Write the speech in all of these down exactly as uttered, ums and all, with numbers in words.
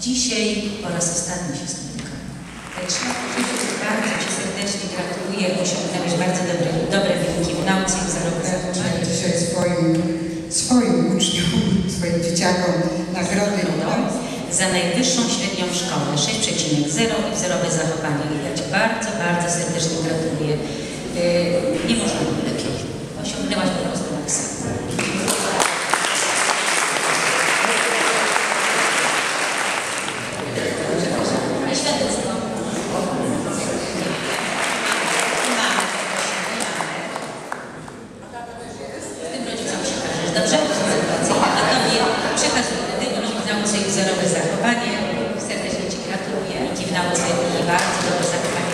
Dzisiaj po raz ostatni się spotykamy. Także bardzo Ci serdecznie gratuluję. Osiągnąłeś bardzo dobre, dobre wyniki w nauce i zarobek. Dzisiaj swoim, swoim uczniom, swoim dzieciakom nagrody za najwyższą średnią w szkole sześć przecinek zero i wzorowe zachowanie. Ja Ci bardzo, bardzo serdecznie gratuluję. Yy, nie można było lepiej. Osiągnęłaś po prostu maksimum. I świadectwo. Z tym rodzicom przekażesz. Dobrze? A Tobie przekazuję dyplom w nauce i wzorowe zachowanie. Serdecznie Ci gratuluję. I w nauce i bardzo dobre zachowanie.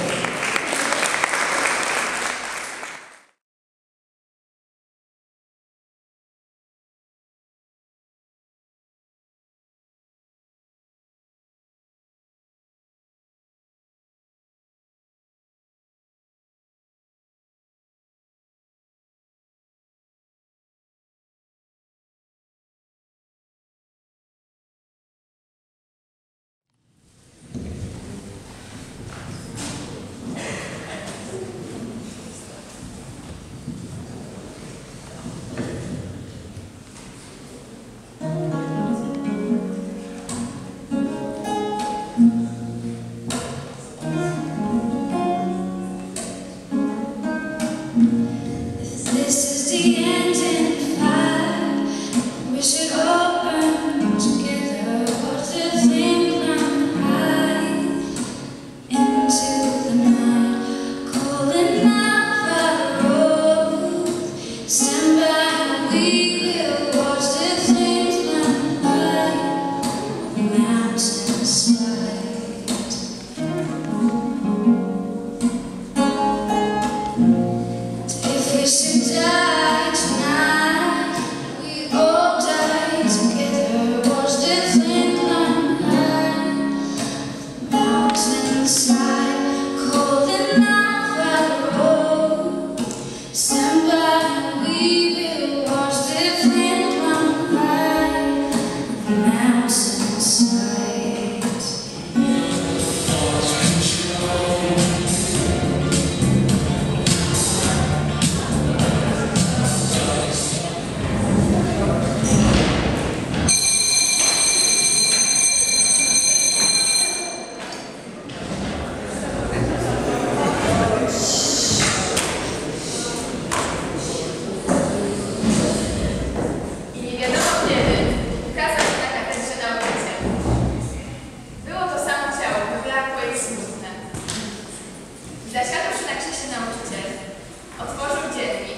Zasiadłszy na krześle nauczyciel, otworzył dziennik,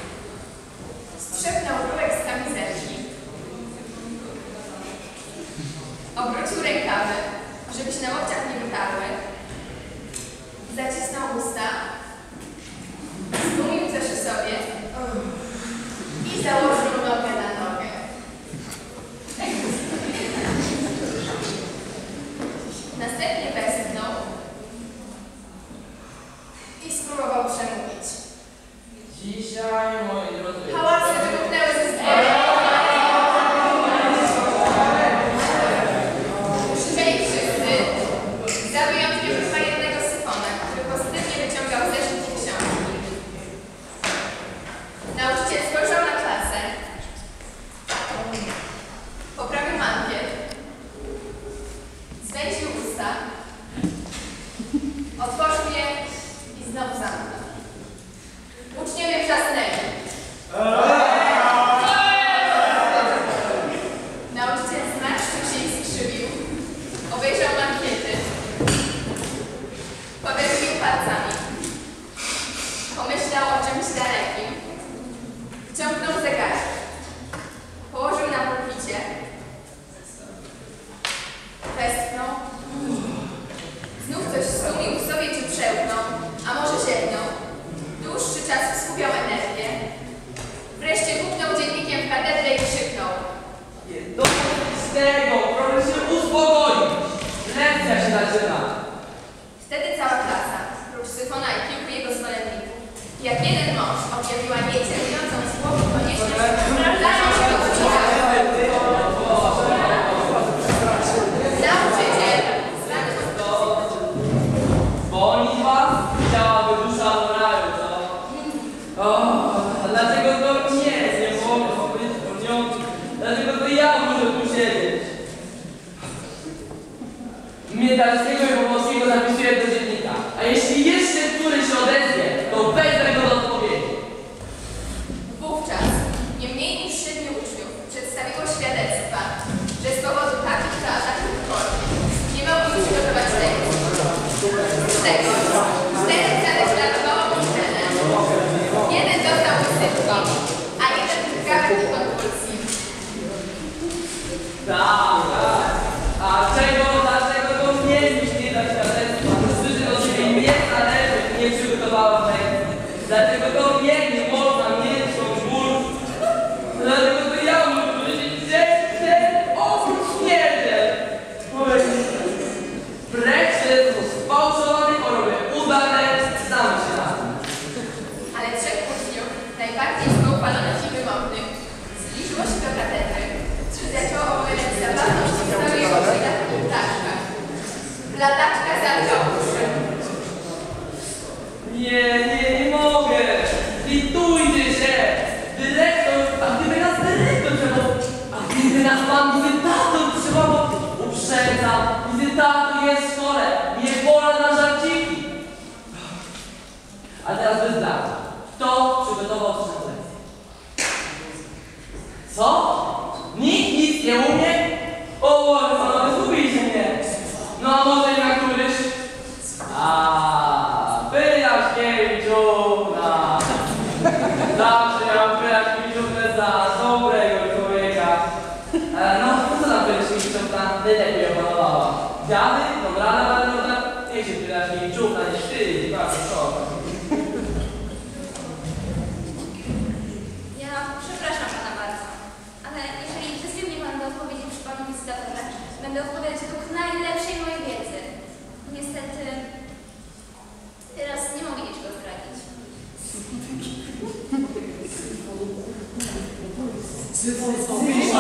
strzepnął rurek z kamizelki, obrócił rękawy, żeby się na łokciach nie wytarły, zacisnął usta, zdumił coś w sobie i założył nogę na nogę. Następnie westchnął i spróbował przemówić. Dzisiaj, moi drodzy... Hałasy wybuchnęły ze zdrowia. Krzyczeli wszyscy, za wyjątkiem chyba jednego Syfona, który pozytywnie wyciągał zeszyt i książki. Nauczyciel spojrzał na klasę, poprawił mankiet, zwęził usta, otworzył je i znowu zamknął. Uczniowie wrzasnęli. Nauczyciel zmarszczył się i skrzywił, obejrzał mankiety, powiercił palcami, pomyślał o czymś dalekim, wciągnął zegarek, położył na pulpicie, westchnął, znów coś stumił w sobie czy przełknął, a może ziewną. Dłuższy czas skupiał energię. Wreszcie kupnął dziennikiem w katedrę i krzyknął. Do z tego, proszę się uspokoić. Lekcja się zaczyna. Wtedy cała klasa, prócz Syfona i kilku jego zwolenników, jak jeden mąż objawiła niecierpiącą słowo konieczność sprawdzania się do odcinka. Nauczyciel Miedarskiego i Powolskiego zapisuję do dziennika. A jeśli jeszcze któryś się odezwie, to wezmę go do odpowiedzi. Wówczas nie mniej niż siedmiu uczniów przedstawiło świadectwa, że z powodu takich to a takich form nie mogli przygotować lekcji. Z tego czterech zadeklarowało uczelnię. Jeden dostał wysypki, a jeden gawek i konwulsji. Tak, tak. A czego, dlaczego to nie nie dać świadectwa? Słyszy do siebie nie należy, nie przygotowała lekcji. Dlatego to nie, nie można mieć ból. Dlatego to ja muszę powiedzieć, że ten oprócz niedziel. Wreszcie to sfałszowany choroby udane, znamy się na tym. Ale trzech uczniów, najbardziej zbałpalonych i wymownych, zbliżyło się do katedry, zaczęło opowiadać zabawną historię o życiach i ptaszkach. Ladaczka zaczął. Nie, nie, nie mogę. Litujcie się. Dyrektor, a gdyby nas dyrektor trzeba, a gdyby nas pan wizytator trzeba, bo uprzedzam, wizytator jest w szkole, nie pora na żarciki. A teraz bez brata. Kto przygotował tę lekcję? Co? Nikt nic nie umie? O Boże, panowie, zgubiliście mnie. No a może jednak któryś? A, Pyjaśkiewiczówna. Zawsze miałam Pyjaśkiewiczównę za dobrego człowieka. E, no, co tam Pyjaśkiewiczówna najlepiej opanowała? Dziady, dobrana walnota? Niech się Pyjaśkiewiczówna nie wstydzi, bardzo szok. Ja przepraszam pana bardzo, ale jeżeli zezwie mnie pan do odpowiedzi przy panu wizytatorze, będę odpowiadać według najlepszej mojej wiedzy. Niestety, teraz nie mogę niczego zdradzić. Syfo, syfo,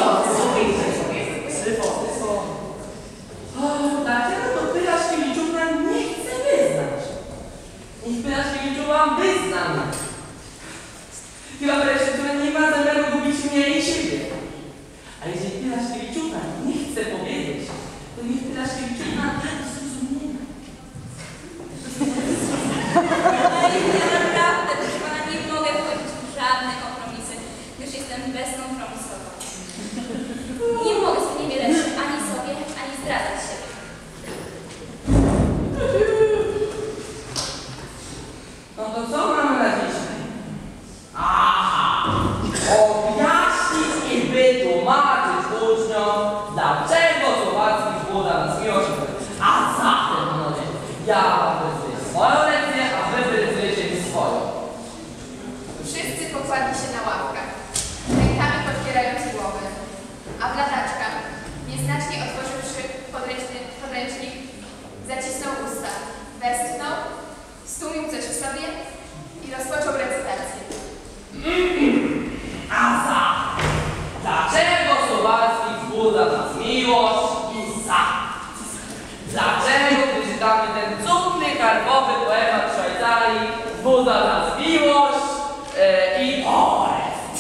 syfo, syfo. O, dlaczego to Pyjaśkiewiczówna nie chce wyznać? Niech Pyjaśkiewiczówna wyzna mnie. Chyba wreszcie, która nie ma zamiaru gubić mnie i siebie. A jeżeli Pyjaśkiewiczówna nie chce powiedzieć, to niech Pyjaśkiewiczówna da do zrozumienia. Ale ja naprawdę, proszę pana, nie mogę wchodzić w żadne kompromisy, gdyż jestem bezkompromisowa. Nie mogę sponiewierać się ani sobie, ani zdradzać się. No to co mamy na dzisiaj? Aha! Objaśnić i wytłumaczyć uczniom, dlaczego Słowacki wzbudza nas miłość. A zatem, panowie, ja prezentuję swoją lekcję, a wy prezentujecie mi swoją. Wszyscy pokładli się na ławkach, rękami podpierając głowę, a Bladaczka, nieznacznie otworzywszy podręczny, podręcznik, zacisnął usta, westchnął, stłumił coś w sobie i rozpoczął recytację. A zatem, dlaczego Słowacki wzbudza nas miłość i za? Dlaczego, gdy czytamy ten cudny, karbowy poemat Szwajcarii, wzbudza nas miłość e, i orest?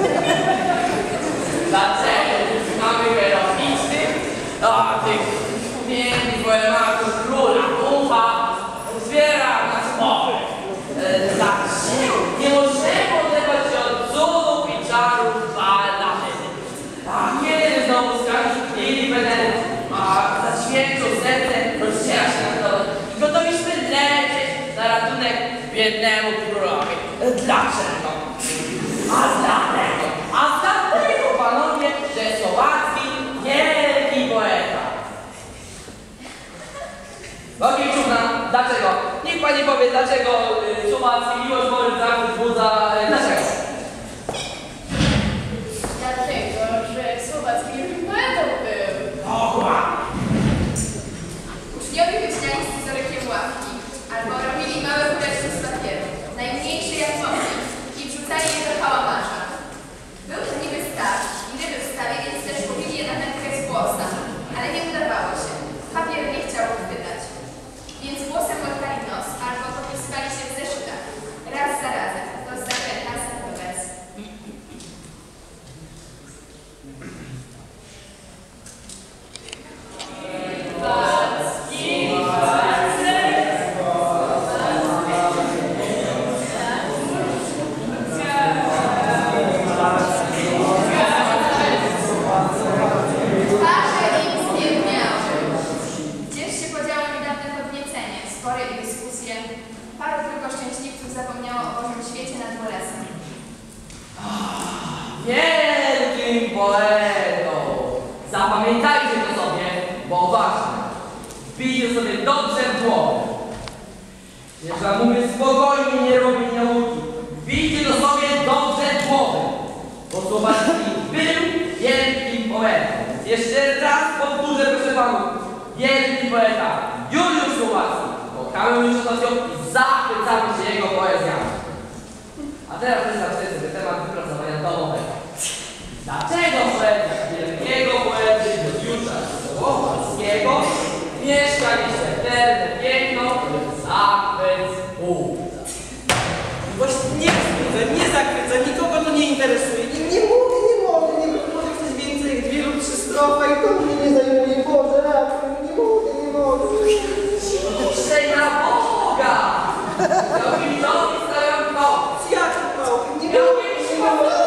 Dlaczego, gdy czytamy heroicznych, a tych pięknych poematów króla ducha, zbiera nas orest? E, dlaczego nie możemy oderwać się od cudów i czarów ballady? A kiedy znowu skażą chwili Benedikt, a zaświęcą serce, rozdziela się na to i gotowiśmy lecieć na ratunek biednemu królowi. Dlaczego? A dlatego, a dlatego, panowie, że Słowacki wielki poeta. Łokiewiczuwna, dlaczego? Niech pani powie, dlaczego y, Słowacki miłość Bory Zachód wzbudza, y, dlaczego? Dlatego, że Słowacki już poetą był. Dokładnie. Uczniowie wycinali scyzorykiem ławki, albo robili małe kuleczki z papieru, najmniejsze jak mogli, i wrzucali je do kałamarza. Był to niby staw, niby w stawie, więc też mówili je na wędkę z włosa, ale nie udawało się. Papier nie chciał chwytać. Więc włosem łatkali nos, albo popiskali się w zeszytach. Raz za razem, to z zakręta, z bo ważne, wbijcie sobie dobrze w głowę. Jeżeli mówię spokojnie, nie robię nauki, wbijcie to sobie dobrze w głowę, bo Słowacki był wielkim poetą. Jeszcze raz powtórzę, proszę panów, wielki poeta Juliusz Słowacki. Kochamy już ostatnio i zachwycamy się jego poezjami. A teraz przedstawię sobie temat wypracowania domowego. Dlaczego poeta wielkiego poety Juliusza Słowackiego mieszka nieśmiertelne piękno, zachwyt ubóstwa? Właśnie nie wzbudza, nie zachwyca, nikogo to nie interesuje. Nie, nie mogę, nie mogę, nie mogę coś więcej jak dwie lub trzy strofy i to mnie nie zajmuje. Boże, ratuj, nie mogę, nie mogę. Ciszej na Boga! Gawritowi stawiam pałkę. Jak to pałkę? Nie Ja mogę, wiem, nie że mam mogę.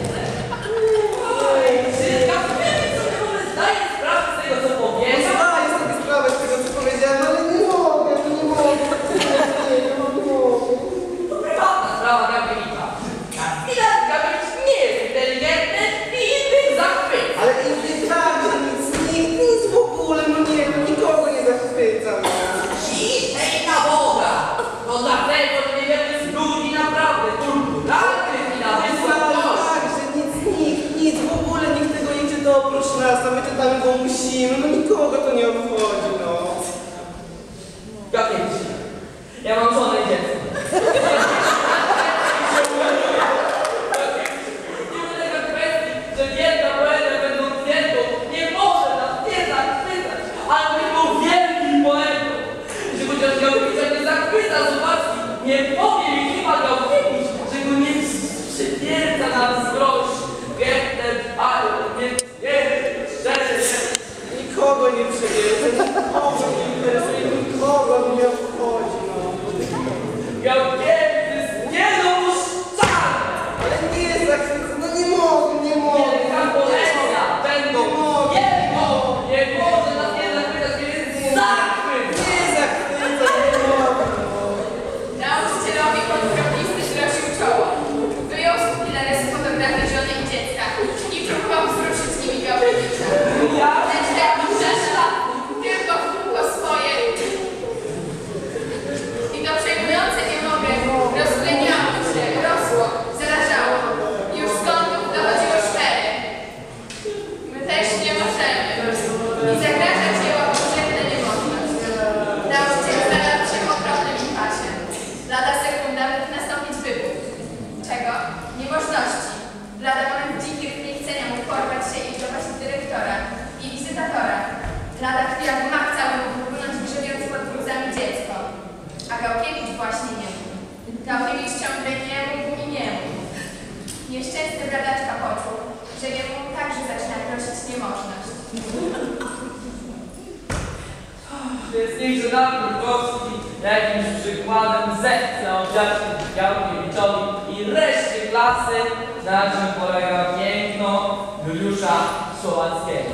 Oj, czy Gawritowi sobie w ogóle zdaje sprawę z tego, co powiedział? Zdaję sobie sprawę z tego, co powiedziałem, ale nie mogę, nie mogę. Nie, nie mogę. To prywatna sprawa Gawrita. Chwila, Gawrit nie jest inteligentny i innych zachwyca. Ale nieprawda, nic, nic, nic w ogóle, no nie, no nikogo nie zachwycam. Ciszej na Boga! To dlatego, że niewiele z ludzi naprawdę kulturalnych i na wysokości. Tak, że nic, nikt, nic, w ogóle nikt tego nie czyta oprócz nas, a my czytamy, bo musimy, no nikogo to nie obchodzi, no. Gawrit, ja mam żonę i dziecko. Nie ulega kwestii, że jedna poeta będąc jedną nie może nas nie zachwycać, ale był wielkim poetą. Że chociaż Gawrita nie zachwyca Słowacki, nie powie mi chyba Gawrowicz, że go nie przypierdza na wzrost gestem, ale nie jest szczerze. Nikogo nie przyjeżdża, nikogo nie interesuje, nikogo nie obchodzi, no. Gawrowicz niedopuszczalny! Ale nie zachwyca, no nie mogę, nie mogę. Wielka poezja będą jedno, nie może nas nie zachwycać, więc zachwyt! Nie zachwyca, nie mogę, no. Nauczycielowi podkroplisty zrosił czoło. Wyjął z kupilares fotografię żony i dziecka i próbował wzruszyć nimi Gawrowicza. Lecz jak przeszła tylko w kółko swoje i to przejmujące nie mogę rozpleniało się, rosło, zarażało. Już z kątów dochodziło cztery. My też nie możemy. I zagrażać dzieła powszechne niemożność. Nauczyciel znalazł się w okropnym impasie. Lada sekunda mógł nastąpić wybuch. Czego? Niemożności. Lada moment dzikich niechcenia mógł porwać się i wdawać do dyrektora i wizytatora. Lada chwila gmach cały mógł runąć grzebiąc pod gruzami dziecko. A Gałkiewicz właśnie nie mógł. Gałkiewicz ciągle nie mógł i nie mógł. Nieszczęsny bradaczka poczuł, że jemu także zaczyna prosić niemożność. Więc niechże nam Krukowski jakimś przykładem zechce odziaczki Gawrowiczowi i reszcie klasy, na czym polega piękno Juliusza Słowackiego.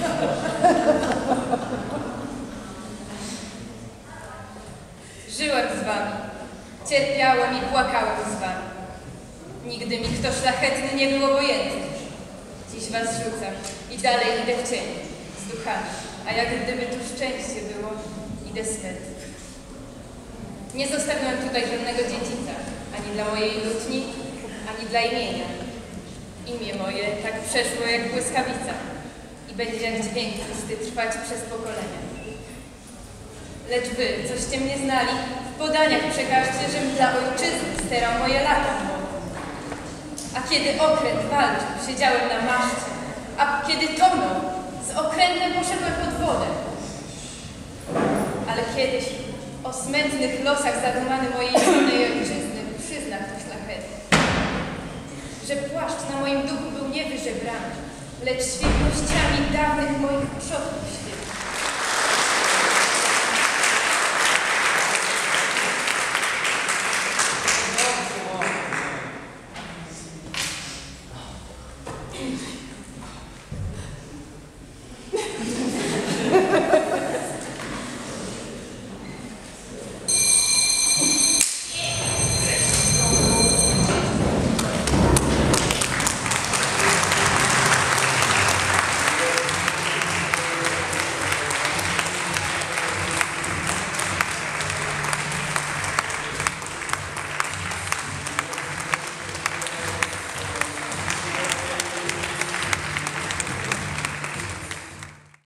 Żyłem z wami, cierpiałem i płakałem z wami. Nigdy mi kto szlachetny nie był obojętny. Dziś was rzucam i dalej idę w cień, z duchami, a jak gdyby tu szczęście było, idę smętny. Nie zostawiłem tutaj żadnego dziedzica, ani dla mojej lutni, ani dla imienia. Imię moje tak przeszło jak błyskawica i będzie jak dźwięk pusty trwać przez pokolenia. Lecz wy, coście mnie znali, w podaniach przekażcie, żem dla ojczyzny sterał moje lata młode. A kiedy okręt walczył, siedziałem na maszcie, a kiedy tonął, z okrętem poszedłem pod wodę. Ale kiedyś o smętnych losach zadumany mojej żonej ojczyzny przyzna to szlachetnie, że płaszcz na moim duchu był nie wyżebrany, lecz świetnościami dawnych moich przodków świetnych. Dobrze,